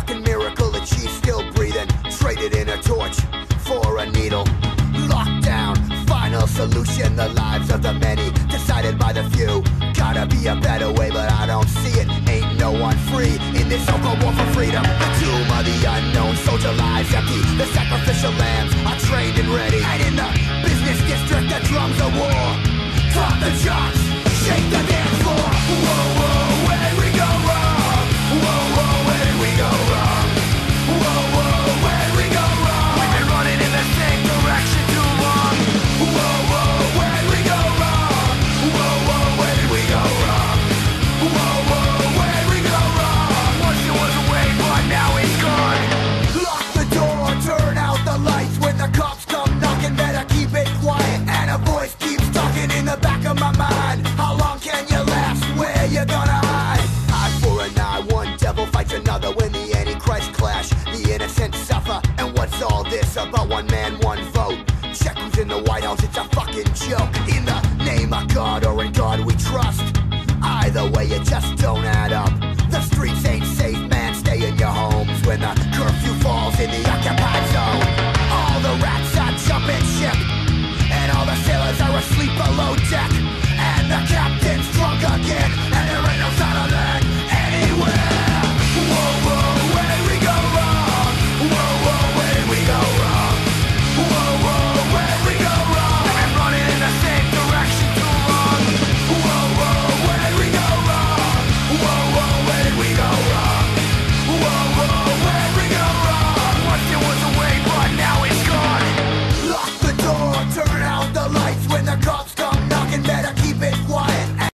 fucking miracle that she's still breathing. Traded in a torch for a needle. Lockdown, final solution. The lives of the many decided by the few. Gotta be a better way, but I don't see it. Ain't no one free in this so-called war for freedom. The tomb of the unknown, soldier lives empty. The sacrificial lambs are trained and ready. And in the business district, the drums of war. Drop the jocks, shake the dance floor. Whoa, whoa, where did we go wrong? Whoa, whoa, where did we go wrong? Whoa, whoa, where did we go wrong? We've been running in the same direction too long. Whoa, whoa, where did we go wrong? Whoa, whoa, where did we go wrong? Whoa, whoa, where did we go wrong? Once it was away, but now it's gone. Lock the door, turn out the lights. When the cops come knocking, better keep it quiet. And a voice keeps talking in the back of my mind. How long can you last? Where you gonna hide? Eye for an eye, one devil fights another. When the Antichrist clash, the innocent suffer. And what's all this about? One man, one vote. Check who's in the White House, it's a fucking joke. In the name of God or in God we trust. Either way, it just don't add up. The streets ain't safe, man, stay in your homes. When the curfew falls in the